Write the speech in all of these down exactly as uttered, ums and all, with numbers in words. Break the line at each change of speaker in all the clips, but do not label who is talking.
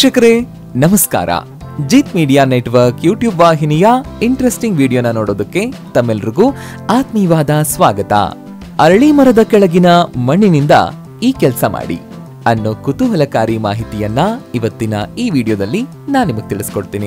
ವೀಕ್ಷಕರೇ ನಮಸ್ಕಾರ. Jith media network YouTube ವಾಹಿನಿಯ ಇಂಟ್ರೆಸ್ಟಿಂಗ್ ವಿಡಿಯೋನ ನೋಡೋದಕ್ಕೆ ತಮ್ಮೆಲ್ರಿಗೂ ಆತ್ಮೀಯವಾದ ಸ್ವಾಗತ. ಅರಳಿ ಮರದ ಕೆಳಗಿನ ಮಣ್ಣಿನಿಂದ ಈ ಕೆಲಸ ಮಾಡಿ ಅನ್ನೋ ಕುತೂಹಲಕಾರಿ ಮಾಹಿತಿಯನ್ನ ಇವತ್ತಿನ ಈ ವಿಡಿಯೋದಲ್ಲಿ ನಾನು ನಿಮಗೆ ತಿಳಿಸ್ಕೊಡ್ತೀನಿ.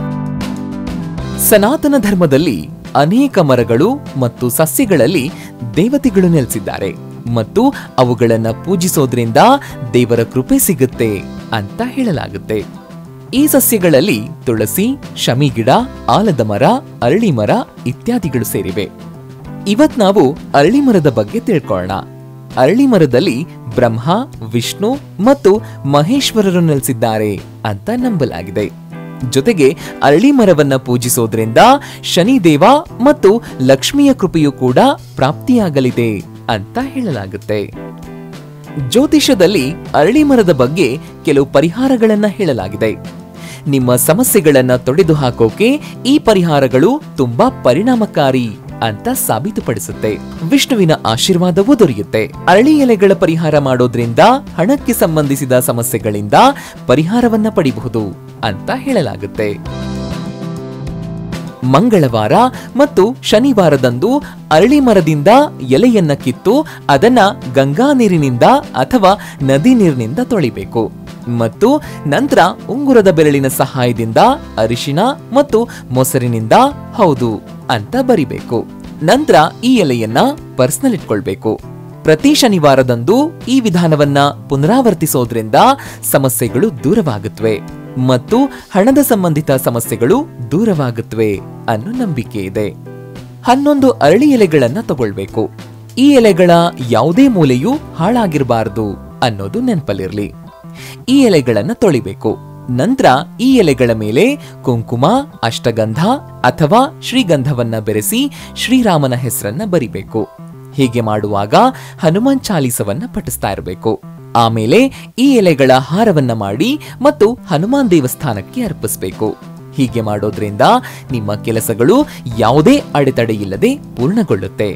ಸನಾತನ ಧರ್ಮದಲ್ಲಿ ಅನೇಕ ಮರಗಳು ಮತ್ತು ಸಸ್ಯಗಳಲ್ಲಿ ದೇವತೆಗಳು ನೆಲೆಸಿದ್ದಾರೆ ಮತ್ತು ಅವುಗಳನ್ನ ಪೂಜಿಸೋದ್ರಿಂದ ದೇವರ ಕೃಪೆ ಸಿಗುತ್ತೆ ಅಂತ ಹೇಳಲಾಗುತ್ತೆ. ಈ ಸಸ್ಯಗಳಲ್ಲಿ ತುಳಸಿ, ಶಮಿ ಗಿಡ, ಆಲದ ಮರ, ಅರಳಿ ಮರ ಇತ್ಯಾದಿಗಳು ಸೇರಿವೆ. ಇವತ್ ನಾವು ಅರಳಿ ಮರದ ಬಗ್ಗೆ ತಿಳ್ಕೊಳ್ಳೋಣ. ಅರಳಿ ಮರದಲ್ಲಿ ಬ್ರಹ್ಮ, ವಿಷ್ಣು ಮತ್ತು ಮಹೇಶ್ವರರು ನೆಲೆಸಿದ್ದಾರೆ ಅಂತ ನಂಬಲಾಗಿದೆ. ಜೊತೆಗೆ ಅರಳಿ ಮರವನ್ನ ಪೂಜಿಸೋದ್ರಿಂದ ಶನಿದೇವ ಮತ್ತು ಲಕ್ಷ್ಮಿಯ ಕೃಪೆಯೂ ಕೂಡ ಪ್ರಾಪ್ತಿಯಾಗಲಿದೆ ಅಂತ ಹೇಳಲಾಗುತ್ತೆ. ಜ್ಯೋತಿಷದಲ್ಲಿ ಅರಳಿ ಮರದ ಬಗ್ಗೆ ಕೆಲವು ಪರಿಹಾರಗಳನ್ನ ಹೇಳಲಾಗಿದೆ. ನಿಮ್ಮ ಸಮಸ್ಯೆಗಳನ್ನ ತೊಡೆದು ಹಾಕೋಕೆ ಈ ಪರಿಹಾರಗಳು ತುಂಬಾ ಪರಿಣಾಮಕಾರಿ ಅಂತ ಸಾಬೀತುಪಡಿಸುತ್ತೆ. ವಿಷ್ಣುವಿನ ಆಶೀರ್ವಾದವೂ ದೊರೆಯುತ್ತೆ. ಅರಳಿ ಎಲೆಗಳ ಪರಿಹಾರ ಮಾಡೋದ್ರಿಂದ ಹಣಕ್ಕೆ ಸಂಬಂಧಿಸಿದ ಸಮಸ್ಯೆಗಳಿಂದ ಪರಿಹಾರವನ್ನ ಪಡೆಯಬಹುದು ಅಂತ ಹೇಳಲಾಗುತ್ತೆ. ಮಂಗಳವಾರ ಮತ್ತು ಶನಿವಾರದಂದು ಅರಳಿ ಮರದಿಂದ ಎಲೆಯನ್ನ ಕಿತ್ತು ಅದನ್ನ ಗಂಗಾ ನೀರಿನಿಂದ ಅಥವಾ ನದಿ ನೀರಿನಿಂದ ತೊಳಿಬೇಕು ಮತ್ತು ನಂತರ ಉಂಗುರದ ಬೆರಳಿನ ಸಹಾಯದಿಂದ ಅರಿಶಿನ ಮತ್ತು ಮೊಸರಿನಿಂದ ಹೌದು ಅಂತ ಬರಿಬೇಕು. ನಂತರ ಈ ಎಲೆಯನ್ನ ಪರ್ಸ್ನಲ್ ಇಟ್ಕೊಳ್ಬೇಕು. ಪ್ರತಿ ಶನಿವಾರದಂದು ಈ ವಿಧಾನವನ್ನ ಪುನರಾವರ್ತಿಸೋದ್ರಿಂದ ಸಮಸ್ಯೆಗಳು ದೂರವಾಗುತ್ತವೆ ಮತ್ತು ಹಣದ ಸಂಬಂಧಿತ ಸಮಸ್ಯೆಗಳು ದೂರವಾಗುತ್ತವೆ ಅನ್ನೋ ನಂಬಿಕೆ ಇದೆ. ಹನ್ನೊಂದು ಅರಳಿ ಎಲೆಗಳನ್ನ ತಗೊಳ್ಬೇಕು. ಈ ಎಲೆಗಳ ಯಾವುದೇ ಮೂಲೆಯೂ ಹಾಳಾಗಿರಬಾರದು ಅನ್ನೋದು ನೆನಪಲ್ಲಿರ್ಲಿ. ಈ ಎಲೆಗಳನ್ನ ತೊಳಿಬೇಕು. ನಂತರ ಈ ಎಲೆಗಳ ಮೇಲೆ ಕುಂಕುಮ, ಅಷ್ಟಗಂಧ ಅಥವಾ ಶ್ರೀಗಂಧವನ್ನ ಬೆರೆಸಿ ಶ್ರೀರಾಮನ ಹೆಸರನ್ನ ಬರಿಬೇಕು. ಹೀಗೆ ಮಾಡುವಾಗ ಹನುಮಾನ್ ಚಾಲೀಸವನ್ನ ಪಠಿಸ್ತಾ ಇರಬೇಕು. ಆಮೇಲೆ ಈ ಎಲೆಗಳ ಹಾರವನ್ನ ಮಾಡಿ ಮತ್ತು ಹನುಮಾನ್ ದೇವಸ್ಥಾನಕ್ಕೆ ಅರ್ಪಿಸಬೇಕು. ಹೀಗೆ ಮಾಡೋದ್ರಿಂದ ನಿಮ್ಮ ಕೆಲಸಗಳು ಯಾವುದೇ ಅಡೆತಡೆ ಇಲ್ಲದೆ ಪೂರ್ಣಗೊಳ್ಳುತ್ತೆ.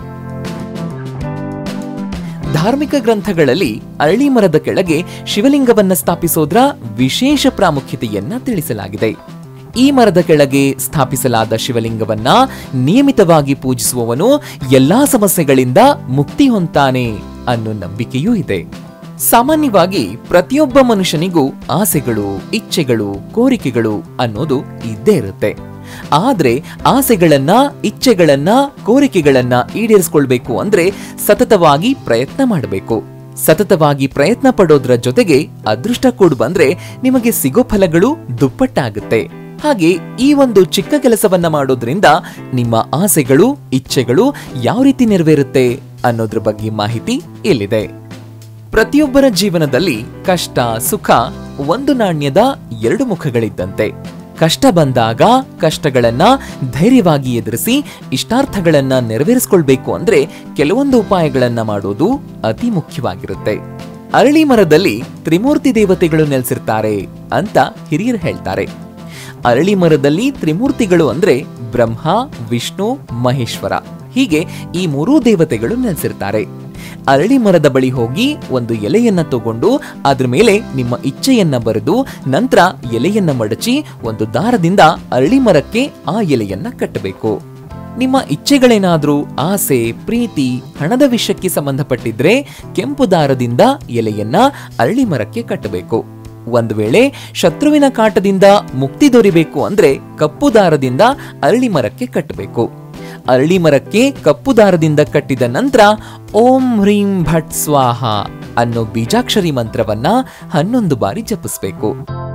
ಧಾರ್ಮಿಕ ಗ್ರಂಥಗಳಲ್ಲಿ ಅರಳಿ ಮರದ ಕೆಳಗೆ ಶಿವಲಿಂಗವನ್ನ ಸ್ಥಾಪಿಸೋದ್ರ ವಿಶೇಷ ಪ್ರಾಮುಖ್ಯತೆಯನ್ನ ತಿಳಿಸಲಾಗಿದೆ. ಈ ಮರದ ಕೆಳಗೆ ಸ್ಥಾಪಿಸಲಾದ ಶಿವಲಿಂಗವನ್ನ ನಿಯಮಿತವಾಗಿ ಪೂಜಿಸುವವನು ಎಲ್ಲಾ ಸಮಸ್ಯೆಗಳಿಂದ ಮುಕ್ತಿ ಹೊಂತಾನೆ ಅನ್ನೋ ನಂಬಿಕೆಯೂ ಇದೆ. ಸಾಮಾನ್ಯವಾಗಿ ಪ್ರತಿಯೊಬ್ಬ ಮನುಷ್ಯನಿಗೂ ಆಸೆಗಳು, ಇಚ್ಛೆಗಳು, ಕೋರಿಕೆಗಳು ಅನ್ನೋದು ಇದ್ದೇ ಇರುತ್ತೆ. ಆದ್ರೆ ಆಸೆಗಳನ್ನ, ಇಚ್ಛೆಗಳನ್ನ, ಕೋರಿಕೆಗಳನ್ನ ಈಡೇರಿಸಿಕೊಳ್ಬೇಕು ಅಂದ್ರೆ ಸತತವಾಗಿ ಪ್ರಯತ್ನ ಮಾಡಬೇಕು. ಸತತವಾಗಿ ಪ್ರಯತ್ನ ಪಡೋದ್ರ ಜೊತೆಗೆ ಅದೃಷ್ಟ ಕೂಡ ಬಂದ್ರೆ ನಿಮಗೆ ಸಿಗೋ ಫಲಗಳು ದುಪ್ಪಟ್ಟಾಗುತ್ತೆ. ಹಾಗೆ ಈ ಒಂದು ಚಿಕ್ಕ ಕೆಲಸವನ್ನ ಮಾಡೋದ್ರಿಂದ ನಿಮ್ಮ ಆಸೆಗಳು, ಇಚ್ಛೆಗಳು ಯಾವ ರೀತಿ ನೆರವೇರುತ್ತೆ ಅನ್ನೋದ್ರ ಬಗ್ಗೆ ಮಾಹಿತಿ ಇಲ್ಲಿದೆ. ಪ್ರತಿಯೊಬ್ಬರ ಜೀವನದಲ್ಲಿ ಕಷ್ಟ, ಸುಖ ಒಂದು ನಾಣ್ಯದ ಎರಡು ಮುಖಗಳಿದ್ದಂತೆ. ಕಷ್ಟ ಬಂದಾಗ ಕಷ್ಟಗಳನ್ನ ಧೈರ್ಯವಾಗಿ ಎದುರಿಸಿ ಇಷ್ಟಾರ್ಥಗಳನ್ನ ನೆರವೇರಿಸಿಕೊಳ್ಬೇಕು ಅಂದ್ರೆ ಕೆಲವೊಂದು ಉಪಾಯಗಳನ್ನ ಮಾಡೋದು ಅತಿ ಮುಖ್ಯವಾಗಿರುತ್ತೆ. ಅರಳಿ ಮರದಲ್ಲಿ ತ್ರಿಮೂರ್ತಿ ದೇವತೆಗಳು ನೆಲೆಸಿರ್ತಾರೆ ಅಂತ ಹಿರಿಯರು ಹೇಳ್ತಾರೆ. ಅರಳಿ ಮರದಲ್ಲಿ ತ್ರಿಮೂರ್ತಿಗಳು ಅಂದ್ರೆ ಬ್ರಹ್ಮ, ವಿಷ್ಣು, ಮಹೇಶ್ವರ ಹೀಗೆ ಈ ಮೂರೂ ದೇವತೆಗಳು ನೆಲೆಸಿರ್ತಾರೆ. ಅರಳಿ ಮರದ ಬಳಿ ಹೋಗಿ ಒಂದು ಎಲೆಯನ್ನ ತಗೊಂಡು ಅದ್ರ ಮೇಲೆ ನಿಮ್ಮ ಇಚ್ಛೆಯನ್ನ ಬರೆದು ನಂತರ ಎಲೆಯನ್ನ ಮಡಚಿ ಒಂದು ದಾರದಿಂದ ಅರಳಿ ಮರಕ್ಕೆ ಆ ಎಲೆಯನ್ನ ಕಟ್ಟಬೇಕು. ನಿಮ್ಮ ಇಚ್ಛೆಗಳೇನಾದ್ರೂ ಆಸೆ, ಪ್ರೀತಿ, ಹಣದ ವಿಷಯಕ್ಕೆ ಸಂಬಂಧಪಟ್ಟಿದ್ರೆ ಕೆಂಪು ದಾರದಿಂದ ಎಲೆಯನ್ನ ಅರಳಿ ಮರಕ್ಕೆ ಕಟ್ಟಬೇಕು. ಒಂದು ವೇಳೆ ಶತ್ರುವಿನ ಕಾಟದಿಂದ ಮುಕ್ತಿ ದೊರೆಯಬೇಕು ಅಂದ್ರೆ ಕಪ್ಪು ದಾರದಿಂದ ಅರಳಿ ಮರಕ್ಕೆ ಕಟ್ಟಬೇಕು. ಅರಳಿ ಮರಕ್ಕೆ ಕಪ್ಪು ದಾರದಿಂದ ಕಟ್ಟಿದ ನಂತರ ಓಂ ಹ್ರೀಂ ಭಟ್ ಸ್ವಾಹ ಅನ್ನೋ ಬೀಜಾಕ್ಷರಿ ಮಂತ್ರವನ್ನ ಹನ್ನೊಂದು ಬಾರಿ ಜಪಿಸಬೇಕು.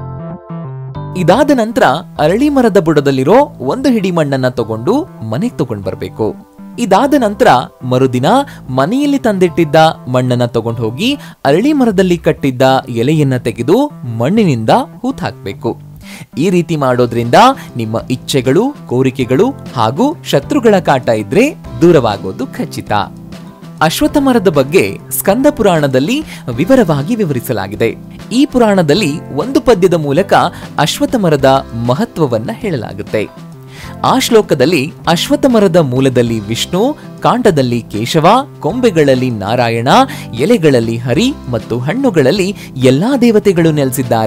ಇದಾದ ನಂತರ ಅರಳಿ ಮರದ ಬುಡದಲ್ಲಿರೋ ಒಂದು ಹಿಡಿ ಮಣ್ಣನ್ನ ತಗೊಂಡು ಮನೆಗೆ ತಗೊಂಡ್ ಬರ್ಬೇಕು. ಇದಾದ ನಂತರ ಮರುದಿನ ಮನೆಯಲ್ಲಿ ತಂದಿಟ್ಟಿದ್ದ ಮಣ್ಣನ್ನ ತಗೊಂಡು ಹೋಗಿ ಅರಳಿ ಮರದಲ್ಲಿ ಕಟ್ಟಿದ್ದ ಎಲೆಯನ್ನ ತೆಗೆದು ಮಣ್ಣಿನಿಂದ ಹೂತ್ ಹಾಕ್ಬೇಕು. ಈ ರೀತಿ ಮಾಡೋದ್ರಿಂದ ನಿಮ್ಮ ಇಚ್ಛೆಗಳು, ಕೋರಿಕೆಗಳು ಹಾಗೂ ಶತ್ರುಗಳ ಕಾಟ ಇದ್ರೆ ದೂರವಾಗೋದು ಖಚಿತ. ಅಶ್ವತ್ಥ ಮರದ ಬಗ್ಗೆ ಸ್ಕಂದ ಪುರಾಣದಲ್ಲಿ ವಿವರವಾಗಿ ವಿವರಿಸಲಾಗಿದೆ. ಈ ಪುರಾಣದಲ್ಲಿ ಒಂದು ಪದ್ಯದ ಮೂಲಕ ಅಶ್ವತ್ಥ ಮರದ ಮಹತ್ವವನ್ನ ಹೇಳಲಾಗುತ್ತೆ. ಆ ಶ್ಲೋಕದಲ್ಲಿ ಅಶ್ವತ್ಥ ಮರದ ಮೂಲದಲ್ಲಿ ವಿಷ್ಣು, ಕಾಂಡದಲ್ಲಿ ಕೇಶವ, ಕೊಂಬೆಗಳಲ್ಲಿ ನಾರಾಯಣ, ಎಲೆಗಳಲ್ಲಿ ಹರಿ ಮತ್ತು ಹಣ್ಣುಗಳಲ್ಲಿ ಎಲ್ಲಾ ದೇವತೆಗಳು ನೆಲೆಸಿದ್ದಾರೆ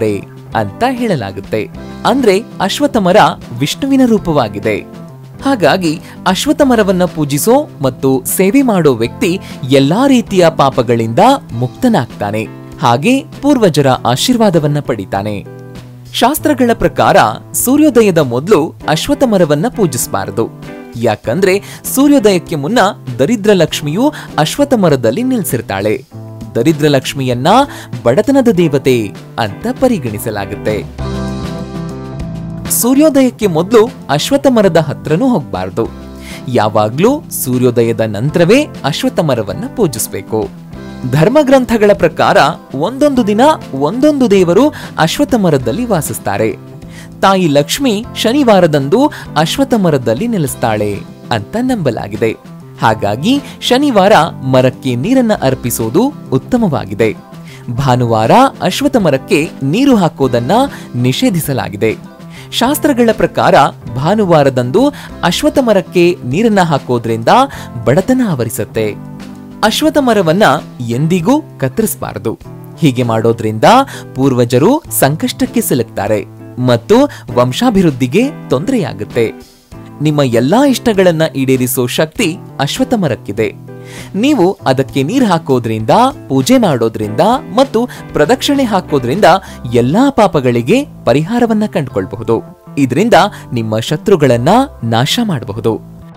ಅಂತ ಹೇಳಲಾಗುತ್ತೆ. ಅಂದ್ರೆ ಅಶ್ವತ್ಥ ಮರ ವಿಷ್ಣುವಿನ ರೂಪವಾಗಿದೆ. ಹಾಗಾಗಿ ಅಶ್ವತ್ಥ ಮರವನ್ನ ಪೂಜಿಸೋ ಮತ್ತು ಸೇವೆ ಮಾಡೋ ವ್ಯಕ್ತಿ ಎಲ್ಲಾ ರೀತಿಯ ಪಾಪಗಳಿಂದ ಮುಕ್ತನಾಗ್ತಾನೆ. ಹಾಗೆ ಪೂರ್ವಜರ ಆಶೀರ್ವಾದವನ್ನ ಪಡಿತಾನೆ. ಶಾಸ್ತ್ರಗಳ ಪ್ರಕಾರ ಸೂರ್ಯೋದಯದ ಮೊದಲು ಅಶ್ವತ್ಥ ಮರವನ್ನ ಪೂಜಿಸಬಾರದು. ಯಾಕಂದ್ರೆ ಸೂರ್ಯೋದಯಕ್ಕೆ ಮುನ್ನ ದರಿದ್ರ ಲಕ್ಷ್ಮಿಯು ಅಶ್ವತ್ಥ ಮರದಲ್ಲಿ ನಿಲ್ಸಿರ್ತಾಳೆ. ದರಿದ್ರ ಲಕ್ಷ್ಮಿಯನ್ನ ಬಡತನದ ದೇವತೆ ಅಂತ ಪರಿಗಣಿಸಲಾಗುತ್ತೆ. ಸೂರ್ಯೋದಯಕ್ಕೆ ಮೊದಲು ಅಶ್ವತ್ಥ ಮರದ ಹತ್ರನೂ ಹೋಗಬಾರದು. ಯಾವಾಗ್ಲೂ ಸೂರ್ಯೋದಯದ ನಂತರವೇ ಅಶ್ವತ್ಥ ಮರವನ್ನ ಪೂಜಿಸಬೇಕು. ಧರ್ಮಗ್ರಂಥಗಳ ಪ್ರಕಾರ ಒಂದೊಂದು ದಿನ ಒಂದೊಂದು ದೇವರು ಅಶ್ವತ್ಥ ಮರದಲ್ಲಿ ವಾಸಿಸ್ತಾರೆ. ತಾಯಿ ಲಕ್ಷ್ಮಿ ಶನಿವಾರದಂದು ಅಶ್ವತ್ಥ ಮರದಲ್ಲಿ ನೆಲೆಸ್ತಾಳೆ ಅಂತ ನಂಬಲಾಗಿದೆ. ಹಾಗಾಗಿ ಶನಿವಾರ ಮರಕ್ಕೆ ನೀರನ್ನ ಅರ್ಪಿಸೋದು ಉತ್ತಮವಾಗಿದೆ. ಭಾನುವಾರ ಅಶ್ವತ್ಥ ಮರಕ್ಕೆ ನೀರು ಹಾಕೋದನ್ನ ನಿಷೇಧಿಸಲಾಗಿದೆ. ಶಾಸ್ತ್ರಗಳ ಪ್ರಕಾರ ಭಾನುವಾರದಂದು ಅಶ್ವತ್ಥ ಮರಕ್ಕೆ ನೀರನ್ನ ಹಾಕೋದ್ರಿಂದ ಬಡತನ ಆವರಿಸುತ್ತೆ. ಅಶ್ವತ್ಥ ಮರವನ್ನ ಎಂದಿಗೂ ಕತ್ತರಿಸಬಾರದು. ಹೀಗೆ ಮಾಡೋದ್ರಿಂದ ಪೂರ್ವಜರು ಸಂಕಷ್ಟಕ್ಕೆ ಸಿಲುಕ್ತಾರೆ ಮತ್ತು ವಂಶಾಭಿವೃದ್ಧಿಗೆ ತೊಂದರೆಯಾಗುತ್ತೆ. ನಿಮ್ಮ ಎಲ್ಲಾ ಇಷ್ಟಗಳನ್ನ ಈಡೇರಿಸೋ ಶಕ್ತಿ ಅಶ್ವತ್ಥ ಮರಕ್ಕಿದೆ. ನೀವು ಅದಕ್ಕೆ ನೀರು ಹಾಕೋದ್ರಿಂದ, ಪೂಜೆ ಮಾಡೋದ್ರಿಂದ ಮತ್ತು ಪ್ರದಕ್ಷಿಣೆ ಹಾಕೋದ್ರಿಂದ ಎಲ್ಲಾ ಪಾಪಗಳಿಗೆ ಪರಿಹಾರವನ್ನ ಕಂಡುಕೊಳ್ಳಬಹುದು. ಇದರಿಂದ ನಿಮ್ಮ ಶತ್ರುಗಳನ್ನ ನಾಶ ಮಾಡಬಹುದು.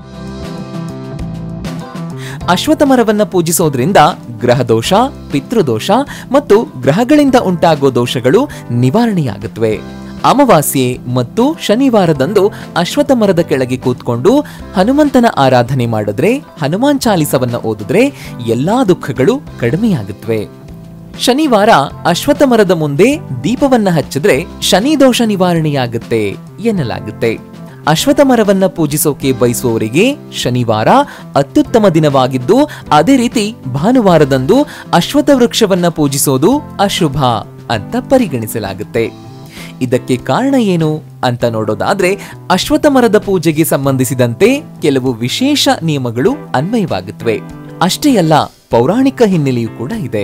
ಅಶ್ವತ್ಥ ಮರವನ್ನ ಪೂಜಿಸೋದ್ರಿಂದ ಗ್ರಹದೋಷ, ಪಿತೃದೋಷ ಮತ್ತು ಗ್ರಹಗಳಿಂದ ಉಂಟಾಗೋ ದೋಷಗಳು ನಿವಾರಣೆಯಾಗುತ್ತವೆ. ಅಮಾವಾಸ್ಯೆ ಮತ್ತು ಶನಿವಾರದಂದು ಅಶ್ವತ್ಥ ಮರದ ಕೆಳಗೆ ಕೂತ್ಕೊಂಡು ಹನುಮಂತನ ಆರಾಧನೆ ಮಾಡಿದ್ರೆ, ಹನುಮಾನ್ ಚಾಲಿಸವನ್ನ ಓದಿದ್ರೆ ಎಲ್ಲಾ ದುಃಖಗಳು ಕಡಿಮೆಯಾಗುತ್ತವೆ. ಶನಿವಾರ ಅಶ್ವತ್ಥ ಮರದ ಮುಂದೆ ದೀಪವನ್ನ ಹಚ್ಚಿದ್ರೆ ಶನಿ ದೋಷ ನಿವಾರಣೆಯಾಗುತ್ತೆ ಎನ್ನಲಾಗುತ್ತೆ. ಅಶ್ವತ್ಥ ಮರವನ್ನ ಪೂಜಿಸೋಕೆ ಬಯಸುವವರಿಗೆ ಶನಿವಾರ ಅತ್ಯುತ್ತಮ ದಿನವಾಗಿದ್ದು, ಅದೇ ರೀತಿ ಭಾನುವಾರದಂದು ಅಶ್ವತ್ಥ ವೃಕ್ಷವನ್ನ ಪೂಜಿಸೋದು ಅಶುಭ ಅಂತ ಪರಿಗಣಿಸಲಾಗುತ್ತೆ. ಇದಕ್ಕೆ ಕಾರಣ ಏನು ಅಂತ ನೋಡೋದಾದ್ರೆ, ಅಶ್ವತ್ಥ ಮರದ ಪೂಜೆಗೆ ಸಂಬಂಧಿಸಿದಂತೆ ಕೆಲವು ವಿಶೇಷ ನಿಯಮಗಳು ಅನ್ವಯವಾಗುತ್ತವೆ. ಅಷ್ಟೇ ಅಲ್ಲ, ಪೌರಾಣಿಕ ಹಿನ್ನೆಲೆಯೂ ಕೂಡ ಇದೆ.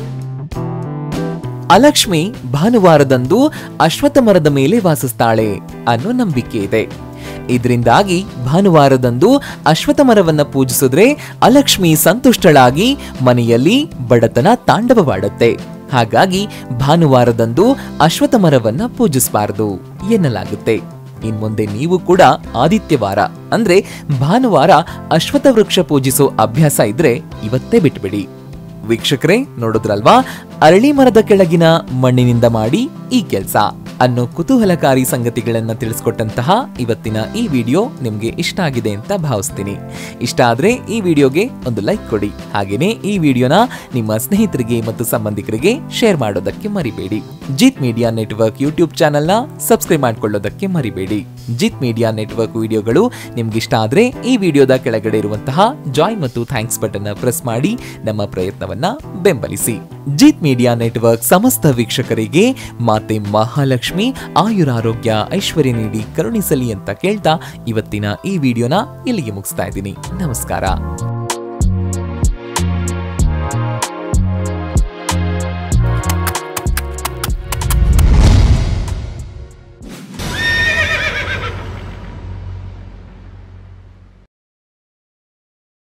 ಅಲಕ್ಷ್ಮಿ ಭಾನುವಾರದಂದು ಅಶ್ವತ್ಥ ಮರದ ಮೇಲೆ ವಾಸಿಸ್ತಾಳೆ ಅನ್ನೋ ನಂಬಿಕೆ ಇದೆ. ಇದರಿಂದಾಗಿ ಭಾನುವಾರದಂದು ಅಶ್ವತ್ಥ ಮರವನ್ನ ಪೂಜಿಸಿದ್ರೆ ಅಲಕ್ಷ್ಮಿ ಸಂತುಷ್ಟಳಾಗಿ ಮನೆಯಲ್ಲಿ ಬಡತನ ತಾಂಡವವಾಡುತ್ತೆ. ಹಾಗಾಗಿ ಭಾನುವಾರದಂದು ಅಶ್ವತ್ಥ ಮರವನ್ನ ಪೂಜಿಸಬಾರದು ಎನ್ನಲಾಗುತ್ತೆ. ಇನ್ಮುಂದೆ ನೀವು ಕೂಡ ಆದಿತ್ಯವಾರ ಅಂದ್ರೆ ಭಾನುವಾರ ಅಶ್ವತ್ಥ ವೃಕ್ಷ ಪೂಜಿಸೋ ಅಭ್ಯಾಸ ಇದ್ರೆ ಇವತ್ತೇ ಬಿಟ್ಬಿಡಿ. ವೀಕ್ಷಕರೇ, ನೋಡಿದ್ರಲ್ವಾ, ಅರಳಿ ಮರದ ಕೆಳಗಿನ ಮಣ್ಣಿನಿಂದ ಮಾಡಿ ಈ ಕೆಲ್ಸ ಅನ್ನೋ ಕುತೂಹಲಕಾರಿ ಸಂಗತಿಗಳನ್ನ ತಿಳಿಸ್ಕೊಟ್ಟಂತಹ ಇವತ್ತಿನ ಈ ವಿಡಿಯೋ ನಿಮ್ಗೆ ಇಷ್ಟ ಆಗಿದೆ ಅಂತ ಭಾವಿಸ್ತೀನಿ. ಇಷ್ಟ ಆದ್ರೆ ಈ ವಿಡಿಯೋಗೆ ಒಂದು ಲೈಕ್ ಕೊಡಿ. ಹಾಗೇನೆ ಈ ವಿಡಿಯೋನ ನಿಮ್ಮ ಸ್ನೇಹಿತರಿಗೆ ಮತ್ತು ಸಂಬಂಧಿಕರಿಗೆ ಶೇರ್ ಮಾಡೋದಕ್ಕೆ ಮರಿಬೇಡಿ. Jith media network YouTube channel ನ ಸಬ್ಸ್ಕ್ರೈಬ್ ಮಾಡ್ಕೊಳ್ಳೋದಕ್ಕೆ ಮರಿಬೇಡಿ. ಜಿತ್ ಮೀಡಿಯಾ ನೆಟ್ವರ್ಕ್ ವಿಡಿಯೋಗಳು ನಿಮ್ಗೆ ಇಷ್ಟ ಆದ್ರೆ ಈ ವಿಡಿಯೋದ ಕೆಳಗಡೆ ಇರುವಂತಹ ಜಾಯ್ ಮತ್ತು ಥ್ಯಾಂಕ್ಸ್ ಬಟನ್ ಪ್ರೆಸ್ ಮಾಡಿ ನಮ್ಮ ಪ್ರಯತ್ನವನ್ನ ಬೆಂಬಲಿಸಿ. ಜಿತ್ ಮೀಡಿಯಾ ನೆಟ್ವರ್ಕ್ ಸಮಸ್ತ ವೀಕ್ಷಕರಿಗೆ ಮಾತೆ ಮಹಾಲಕ್ಷ್ಮಿ ಆಯುರಾರೋಗ್ಯ ಐಶ್ವರ್ಯ ನೀಡಿ ಕರುಣಿಸಲಿ ಅಂತ ಕೇಳ್ತಾ ಇವತ್ತಿನ ಈ ವಿಡಿಯೋನ ಇಲ್ಲಿಗೆ ಮುಗಿಸ್ತಾ ಇದ್ದೀನಿ. ನಮಸ್ಕಾರ.